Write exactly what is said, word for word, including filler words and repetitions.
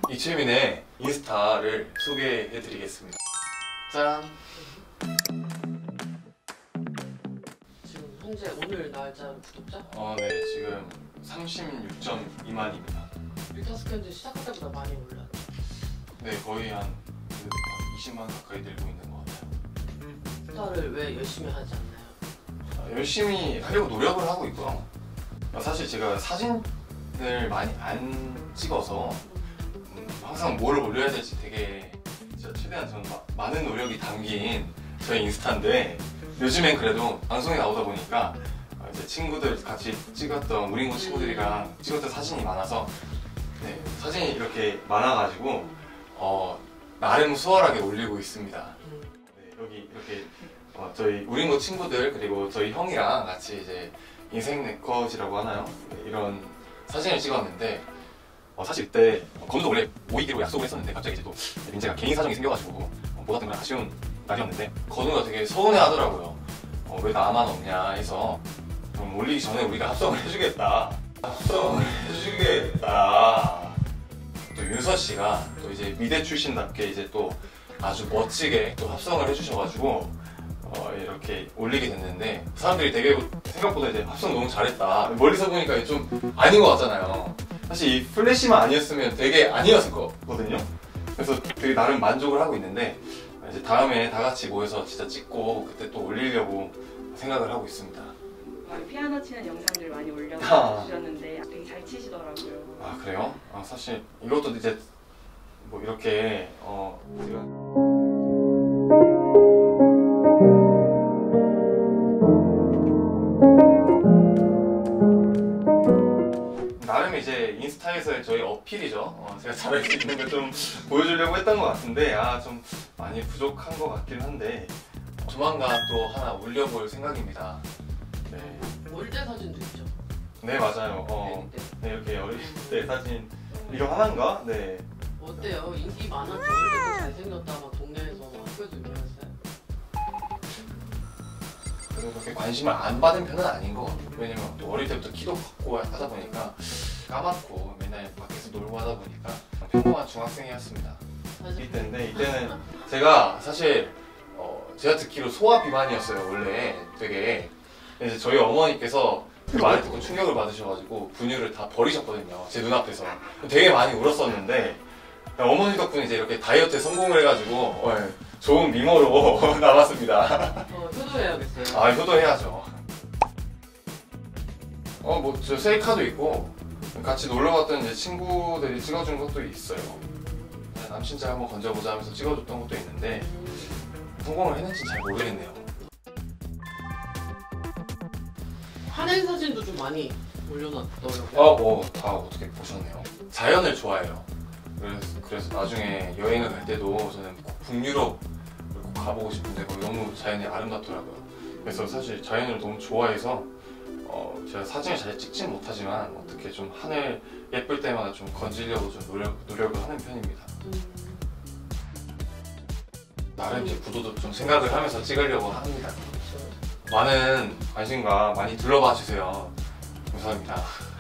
이채민의 인스타를 소개해드리겠습니다. 짠! 지금 현재 오늘 날짜 구독자? 어, 네, 지금 삼십육 점 이만입니다. 일타 스캔들 시작할 때보다 많이 올랐네. 네, 거의 한, 한 이십만 가까이 늘고 있는 것 같아요. 인스타를 왜 열심히 하지 않나요? 아, 열심히 하려고 노력을 하고 있고요. 사실 제가 사진을 많이 안 찍어서 음, 항상 뭘 올려야 될지 되게 진짜 최대한 저는 마, 많은 노력이 담긴 저희 인스타인데, 요즘엔 그래도 방송에 나오다 보니까 이제 친구들 같이 찍었던 우링고 친구들이랑 찍었던 사진이 많아서 네, 사진이 이렇게 많아가지고 어, 나름 수월하게 올리고 있습니다. 네, 여기 이렇게 어, 저희 우링고 친구들 그리고 저희 형이랑 같이 이제 인생 네컷이라고 하나요? 네, 이런 사진을 찍었는데 어, 사실 그때 건우도 원래 모이기로 약속을 했었는데 갑자기 이제 또 민재가 개인 사정이 생겨가지고 어, 못 왔던 건 아쉬운 날이었는데 건우가 되게 서운해하더라고요. 어, 왜 나만 없냐 해서 좀 올리기 전에 우리가 합성을 해주겠다. 합성을 해주겠다. 또 윤서 씨가 또 이제 미대 출신답게 이제 또 아주 멋지게 또 합성을 해주셔가지고 어, 이렇게 올리게 됐는데 사람들이 되게 생각보다 이제 합성 너무 잘했다. 멀리서 보니까 좀 아닌 것 같잖아요. 사실 이 플래시만 아니었으면 되게 아니었을 거거든요. 그래서 되게 나름 만족을 하고 있는데 이제 다음에 다 같이 모여서 진짜 찍고 그때 또 올리려고 생각을 하고 있습니다. 피아노 치는 영상들 많이 올려주셨는데 아. 되게 잘 치시더라고요. 아 그래요? 아, 사실 이것도 이제 뭐 이렇게 어 제가 나름 이제 인스타에서의 저희 어필이죠. 어, 제가 잘할 수 있는 걸 좀 보여주려고 했던 것 같은데 아 좀 많이 부족한 것 같긴 한데 조만간 또 하나 올려볼 생각입니다. 네. 어릴 때 사진도 있죠? 네 맞아요. 어, 네, 이렇게 어릴 때 사진 이거 하나인가? 네. 어때요? 인기 많았죠? 어릴 때도 잘생겼다 막 동네에서 막 학교에도 유명했어요? 그래도 그렇게 관심을 안 받은 편은 아닌 것 같아요. 왜냐면 또 어릴 때부터 키도 컸고 하다 보니까 까맣고 맨날 밖에서 놀고 하다 보니까 평범한 중학생이었습니다. 이때인데 이때는 제가 사실 어, 제가 듣기로 소아 비만이었어요 원래 되게. 이제 저희 어머니께서 그 말을 듣고 충격을 받으셔가지고 분유를 다 버리셨거든요 제 눈앞에서. 되게 많이 울었었는데 어머니 덕분에 이제 이렇게 다이어트에 성공을 해가지고 어, 네, 좋은 미모로 남았습니다. 어, 효도해야겠어요. 아 효도해야죠. 어 뭐 저 셀카도 있고 같이 놀러 갔던 이제 친구들이 찍어준 것도 있어요. 남친자 한번 건져보자 하면서 찍어줬던 것도 있는데 성공을 했는지 잘 모르겠네요. 하늘 사진도 좀 많이 올려놨더라고요. 어, 뭐 다 어떻게 보셨네요. 자연을 좋아해요. 그래서, 그래서 나중에 여행을 갈 때도 저는 꼭 북유럽을 꼭 가보고 싶은데 거기 너무 자연이 아름답더라고요. 그래서 사실 자연을 너무 좋아해서 어, 제가 사진을 잘 찍진 못하지만 어떻게 좀 하늘 예쁠 때마다 좀 건지려고 좀 노력, 노력을 하는 편입니다. 음. 나름 이제 구도도 좀 생각을 하면서 찍으려고 합니다. 많은 관심과 많이 둘러봐 주세요. 감사합니다.